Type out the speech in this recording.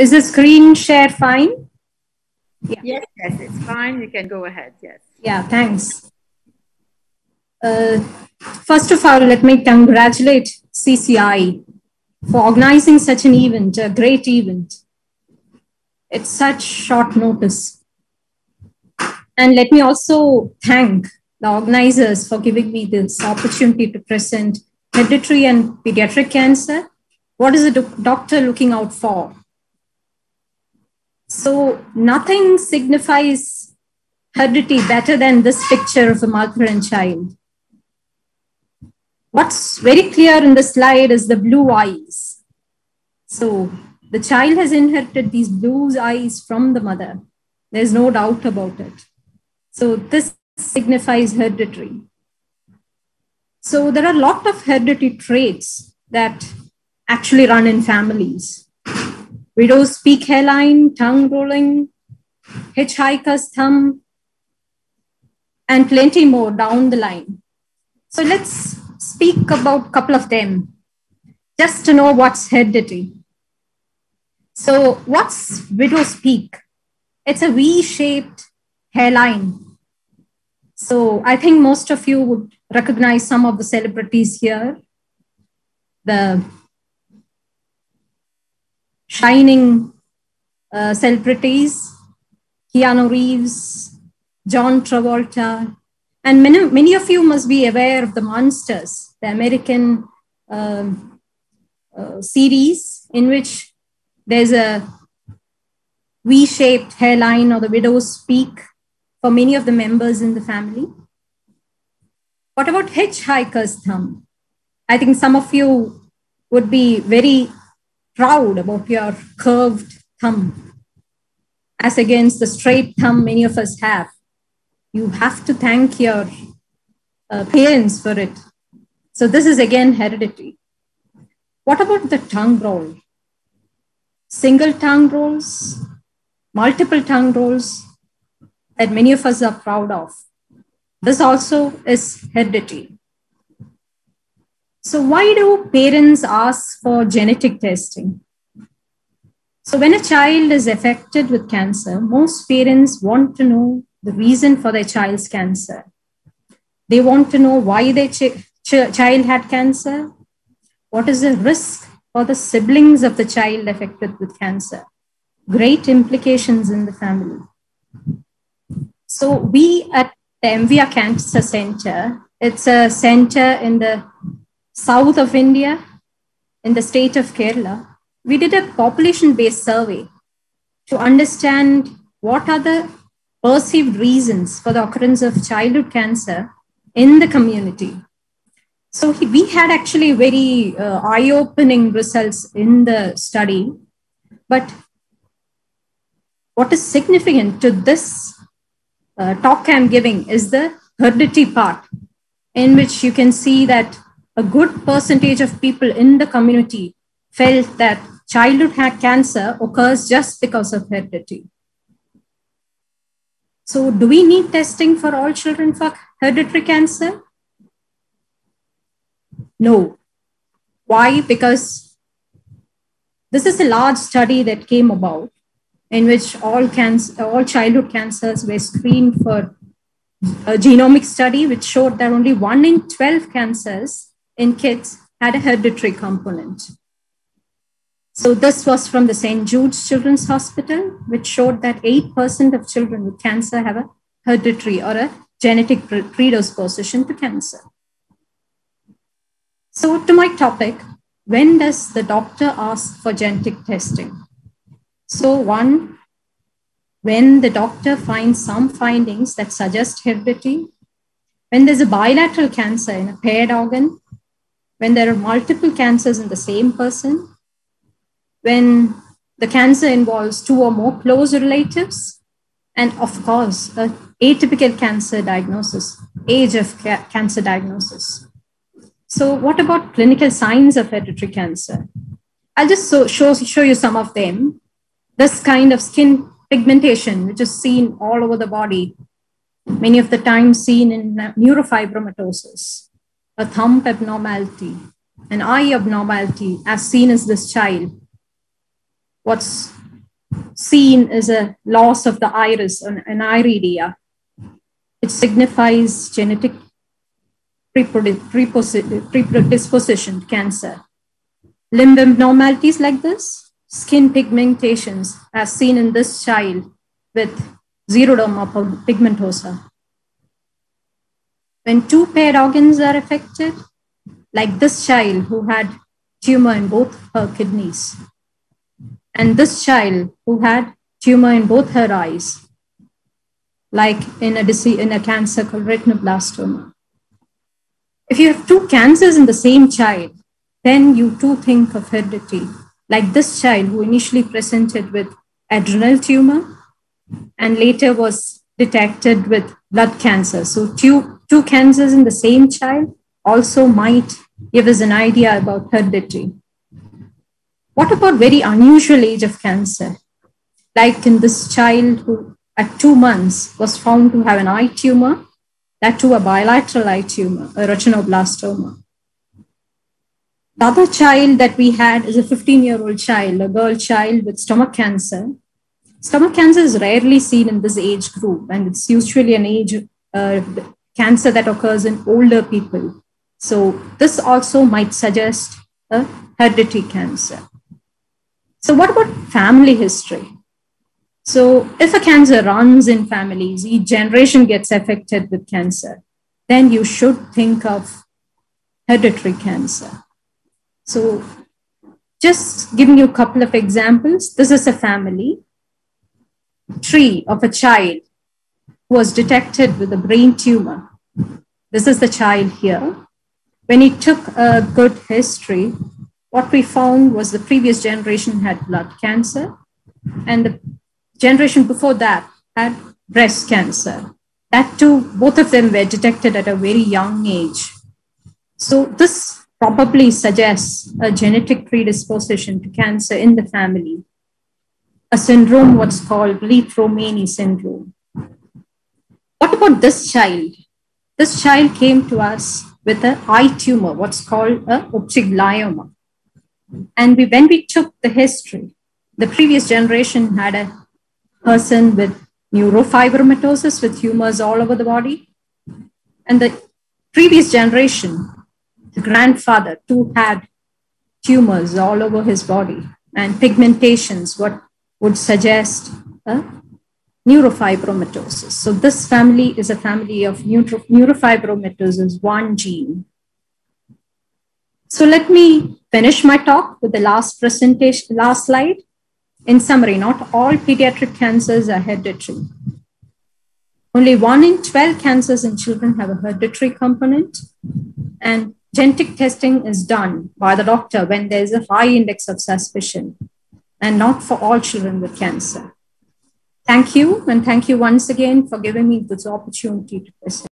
Is the screen share fine? Yeah. Yes, it's fine. You can go ahead. Yes. Yeah, thanks. First of all, let me congratulate CCI for organizing such an event, a great event. It's such short notice. And let me also thank the organizers for giving me this opportunity to present hereditary and pediatric cancer. What is a doctor looking out for? So nothing signifies heredity better than this picture of a mother and child. What's very clear in the slide is the blue eyes. So the child has inherited these blue eyes from the mother. There's no doubt about it. So this signifies hereditary. So there are a lot of hereditary traits that actually run in families. Widow's peak hairline, tongue rolling, hitchhiker's thumb, and plenty more down the line. So let's speak about a couple of them, just to know what's hereditary. So what's widow's peak? It's a V-shaped hairline. So I think most of you would recognize some of the celebrities here. The shining celebrities, Keanu Reeves, John Travolta, and many of you must be aware of the Monsters, the American series in which there's a V-shaped hairline or the widow's peak for many of the members in the family. What about hitchhiker's thumb? I think some of you would be very proud about your curved thumb as against the straight thumb many of us have. You have to thank your parents for it. So this is again hereditary. What about the tongue roll? Single tongue rolls, multiple tongue rolls that many of us are proud of. This also is hereditary. So why do parents ask for genetic testing? So when a child is affected with cancer, most parents want to know the reason for their child's cancer. They want to know why their child had cancer. What is the risk for the siblings of the child affected with cancer? Great implications in the family. So we at the MVR Cancer Center, it's a center in the south of India, in the state of Kerala. We did a population-based survey to understand what are the perceived reasons for the occurrence of childhood cancer in the community. So we had actually very eye-opening results in the study. But what is significant to this talk I'm giving is the heredity part, in which you can see that a good percentage of people in the community felt that childhood cancer occurs just because of heredity. So do we need testing for all children for hereditary cancer? No. Why? Because this is a large study that came about in which all childhood cancers were screened for a genomic study, which showed that only 1 in 12 cancers in kids had a hereditary component. So this was from the St. Jude's Children's Hospital, which showed that 8% of children with cancer have a hereditary or a genetic predisposition to cancer. So to my topic, when does the doctor ask for genetic testing? So one, when the doctor finds some findings that suggest heredity, when there's a bilateral cancer in a paired organ, when there are multiple cancers in the same person, when the cancer involves 2 or more close relatives, and of course, atypical cancer diagnosis, age of cancer diagnosis. So what about clinical signs of hereditary cancer? I'll just show you some of them. This kind of skin pigmentation, which is seen all over the body, many of the times seen in neurofibromatosis, a thumb abnormality, an eye abnormality, as seen as this child. What's seen as a loss of the iris, an iridia. It signifies genetic predisposition to cancer. Limb abnormalities like this, skin pigmentations, as seen in this child with xeroderma pigmentosa. When two paired organs are affected, like this child who had tumor in both her kidneys, and this child who had tumor in both her eyes, like in a cancer called retinoblastoma. If you have two cancers in the same child, then you too think of heredity, like this child who initially presented with adrenal tumor and later was detected with blood cancer. So two cancers in the same child also might give us an idea about heredity. What about very unusual age of cancer? Like in this child who at 2 months was found to have an eye tumor, that too a bilateral eye tumor, a retinoblastoma. The other child that we had is a 15-year-old child, a girl child with stomach cancer. Stomach cancer is rarely seen in this age group, and it's usually an age cancer that occurs in older people. So this also might suggest a hereditary cancer. So what about family history? So if a cancer runs in families, each generation gets affected with cancer, then you should think of hereditary cancer. So just giving you a couple of examples, this is a family tree of a child who was detected with a brain tumor. This is the child here. When he took a good history, what we found was the previous generation had blood cancer, and the generation before that had breast cancer. That too, both of them were detected at a very young age. So this probably suggests a genetic predisposition to cancer in the family, a syndrome what's called Leigh-Romani syndrome. What about this child? This child came to us with an eye tumor, what's called a optic glioma. And when we took the history, the previous generation had a person with neurofibromatosis with tumors all over the body. And the previous generation, the grandfather too had tumors all over his body and pigmentations, what would suggest a neurofibromatosis. So this family is a family of neurofibromatosis, one gene. So let me finish my talk with the last presentation, last slide. In summary, not all pediatric cancers are hereditary. Only 1 in 12 cancers in children have a hereditary component, and genetic testing is done by the doctor when there is a high index of suspicion, and not for all children with cancer. Thank you, and thank you once again for giving me this opportunity to present.